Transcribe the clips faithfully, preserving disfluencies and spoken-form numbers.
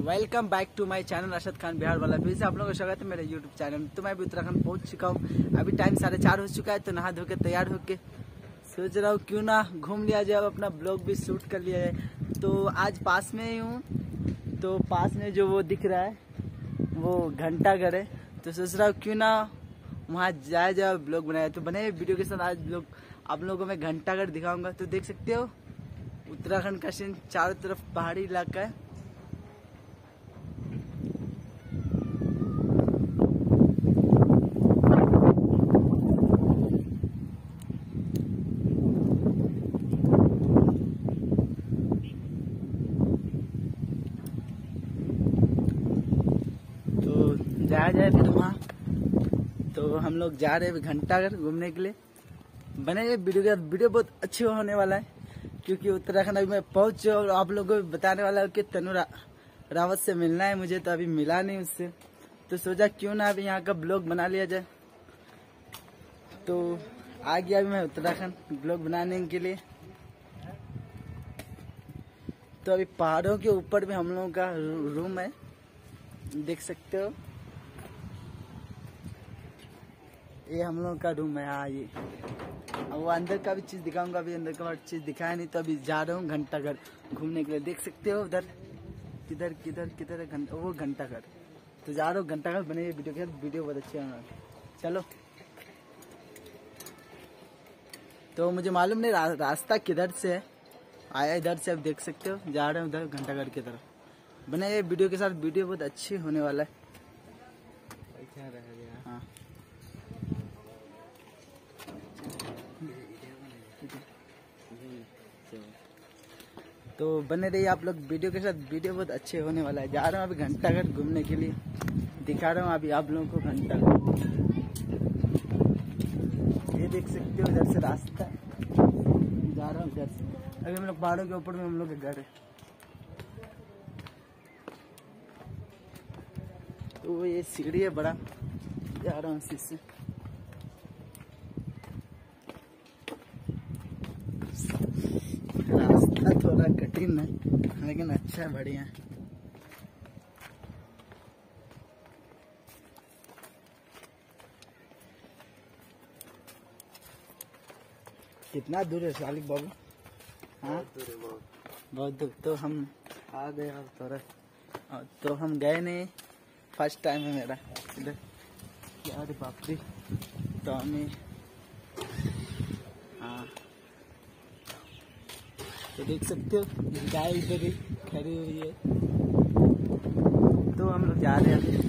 Welcome back to my channel Arshad Khan Bihar वाला। फिर से आप लोगों का स्वागत है मेरे यूट्यूब चैनल में। तो मैं भी उत्तराखंड पहुंच चुका हूं। अभी टाइम साढ़े चार हो चुका है, तो नहा धो के तैयार होके सोच रहा हूँ क्यों ना घूम लिया जाए, अपना ब्लॉग भी शूट कर लिया है। तो आज पास में ही हूँ, तो पास में जो वो दिख रहा है वो घंटाघर है, तो सोच रहा हूँ क्यों ना वहाँ जाया जाए ब्लॉग बनाया। तो बने वीडियो के साथ आज लोग आप लोगों को मैं घंटाघर दिखाऊंगा। तो देख सकते हो उत्तराखंड का सीन, चारों तरफ पहाड़ी इलाका है। तो जाया जाए फिर वहाँ। तो हम लोग जा रहे हैं घंटाघर घूमने के लिए। बने ये वीडियो का वीडियो बहुत अच्छी होने वाला है, क्योंकि उत्तराखंड अभी मैं पहुंच और आप लोगों को बताने वाला हूँ कि तनु रा, रावत से मिलना है मुझे, तो अभी मिला नहीं उससे। तो सोचा क्यों ना अभी यहाँ का ब्लॉग बना लिया जाए। तो आ गया अभी मैं उत्तराखंड ब्लॉग बनाने के लिए। तो अभी पहाड़ों के ऊपर भी हम लोगों का रूम है, देख सकते हो। ये हम लोगों का रूम है। हाँ, ये अब वो अंदर का भी चीज दिखाऊंगा। अभी अंदर का हर चीज दिखाया नहीं, तो अभी जा रहा हूँ घंटाघर घूमने के लिए। देख सकते हो उधर किधर किधर किधर है घंटा, वो घंटाघर। तो जा रहा हूँ घंटाघर। बने ये वीडियो के साथ, वीडियो बहुत अच्छी है। चलो, तो मुझे मालूम नहीं रा, रास्ता किधर से है, आया इधर से। अब देख सकते हो जा रहे हैं उधर घंटाघर की तरफ। बने ये वीडियो के साथ, वीडियो बहुत अच्छी होने वाला है। हाँ, तो बने रहिए आप लोग वीडियो के साथ, वीडियो बहुत अच्छे होने वाला है। जा रहा हूँ अभी घंटाघर घूमने के लिए, दिखा रहा हूँ अभी आप लोगों को घंटाघर। ये देख सकते हो इधर से रास्ता, जा रहा हूँ इधर से। अभी हम लोग पहाड़ों के ऊपर में हम लोग के घर है। तो ये सीढ़ी है बड़ा, जा रहा हूँ इससे। रास्ता थोड़ा कठिन है, लेकिन अच्छा है, बढ़िया है। कितना दूर है सालिक बाबू? हाँ, बहुत दूर। तो हम आ गए अब थोड़ा, तो हम गए नहीं, फर्स्ट टाइम है मेरा इधर। यार बाप रे, तो हमें हाँ, तो देख सकते हो गाय इधर ही खड़ी हुई है। तो हम लोग जा रहे हैं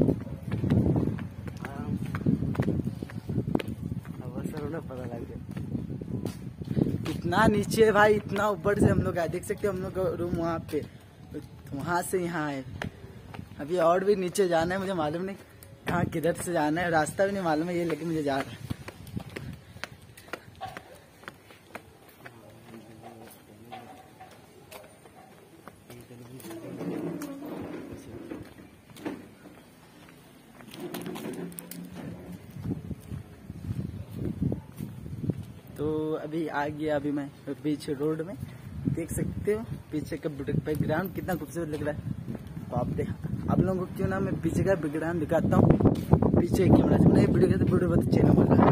अवसर, पता लग गया कितना नीचे है भाई, इतना ऊपर से हम लोग आए। देख सकते हो हम लोग का रूम वहाँ पे, वहाँ से यहाँ है। अभी और भी नीचे जाना है, मुझे मालूम नहीं हाँ किधर से जाना है, रास्ता भी नहीं मालूम है ये, लेकिन मुझे जा रहा है। तो अभी आ गया अभी मैं बीच रोड में, देख सकते हो पीछे का बैकग्राउंड कितना खूबसूरत लग रहा है। बाप रे, आप लोगों को क्यों ना मैं पीछे का बैकग्राउंड दिखाता हूँ। पीछे कैमरा से वीडियो के वीडियो बहुत अच्छे नंबर का।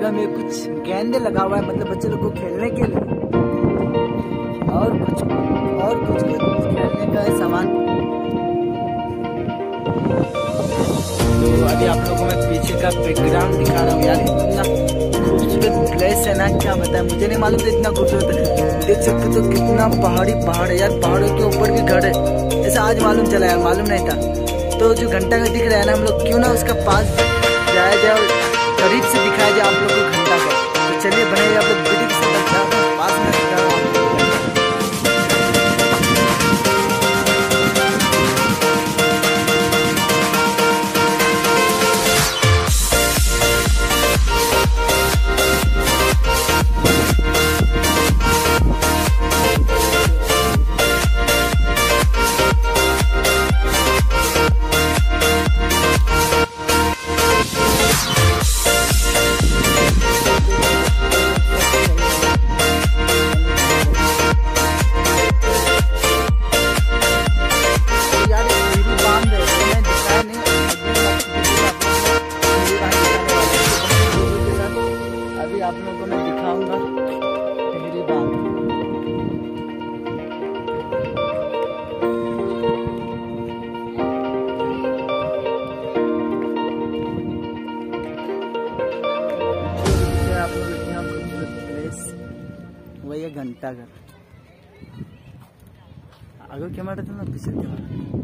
जगह में कुछ गेंदे लगा हुआ है, मतलब बच्चे लोग को खेलने के लिए, और कुछ और कुछ कुछ खेलने का है सामान। तो अभी आप लोगों को मैं पीछे का बैकग्राउंड दिखा रहा हूँ यार, इतना खूबसूरत प्लेस है ना, क्या बताएं, मुझे नहीं मालूम था इतना खूबसूरत है। देख सकते हो तो कितना पहाड़ी पहाड़ है यार, पहाड़ों के ऊपर भी घर है, ऐसा आज मालूम चला यार, मालूम नहीं था। तो जो घंटा घर दिख रहा है ना, हम लोग क्यों ना उसका पास जाया जाए और करीब से दिखाया जाए आप लोग को घंटा घर। तो चलिए बने आप लोग वीडियो के साथ पास में दिखा रहा हूँ। आप लोगों को मैं दिखाऊंगा टिहरी बांध। आप लोग इतना खूबसूरत प्लेस वही है घंटा घर। आगे कैमरा था ना, पीछे कैमरा।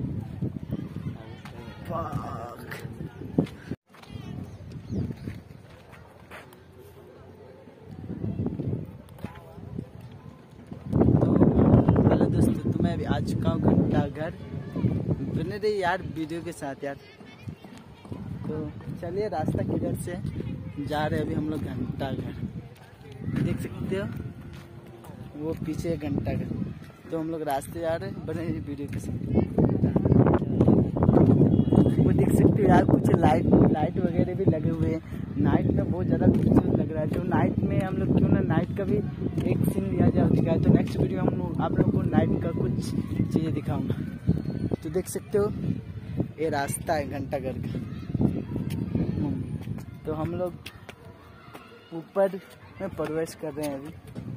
तो मैं अभी आ चुका हूँ घंटा घर, बने रही यार वीडियो के साथ यार। तो चलिए रास्ता किधर से जा रहे हैं अभी हम लोग घंटा घर, देख सकते हो वो पीछे घंटा घर। तो हम लोग रास्ते जा रहे हैं, बने रही वीडियो के साथ। वो देख सकते हो यार कुछ लाइट लाइट वगैरह भी लगे हुए हैं, नाइट में बहुत ज़्यादा खूबसूरत लग रहा है। तो नाइट में हम लोग क्यों ना नाइट का भी एक सीन लिया जाए दिखाए। तो नेक्स्ट वीडियो हम लोग आप लोगों को नाइट का कुछ चीज़ें दिखाऊंगा। तो देख सकते हो ये रास्ता है घंटा घर का। तो हम लोग ऊपर में प्रवेश कर रहे हैं अभी।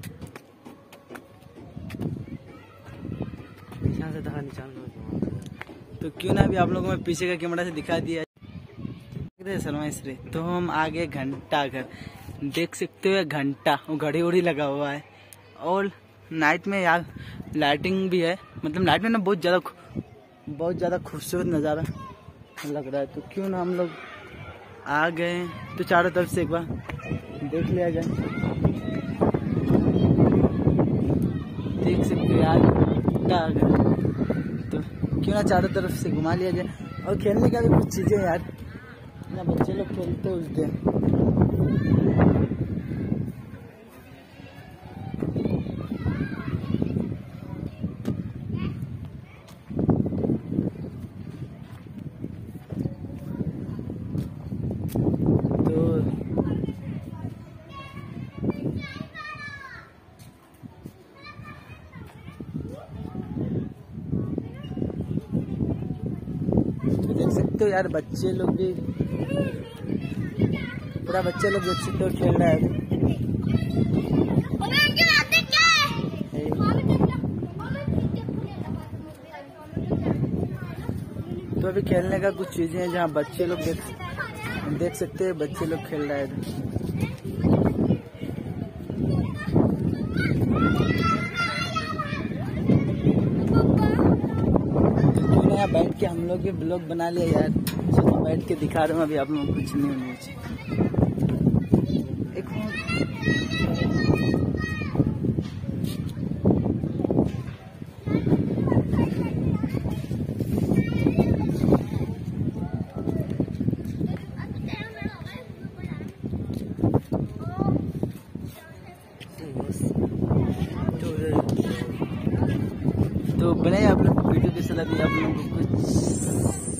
यहाँ से दिखा निशान, तो क्यों ना अभी आप लोगों को मैं पीछे का कैमरा से दिखा दिया शर्मा इसरे। तो हम आ गए घंटा घर, देख सकते हो घंटा, वो घड़ी उड़ी लगा हुआ है, और नाइट में यार लाइटिंग भी है, मतलब नाइट में ना बहुत ज़्यादा बहुत ज़्यादा खूबसूरत नज़ारा लग रहा है। तो क्यों ना हम लोग आ गए, तो चारों तरफ से एक बार देख लिया जाए। देख सकते हो यार घंटा घर, तो क्यों ना चारों तरफ से घुमा लिया जाए। और खेलने का भी कुछ चीज़ें यार ना, बच्चे लोग खेलते उस दिन। तो देख सकते हो यार बच्चे लोग भी, पूरा बच्चे लोग देख सकते हो खेल रहा है। तो अभी खेलने का कुछ चीजें हैं जहाँ बच्चे लोग देख देख सकते हैं, बच्चे लोग खेल रहा है। बैठ के हम लोग भी ब्लॉग बना लिया यार, चलो बैठ के दिखा रहा हूँ अभी आप लोगों को कुछ नहीं न्यूज। एक तो बने आप लोग वीडियो के साथ, अभी आप लोगों को कुछ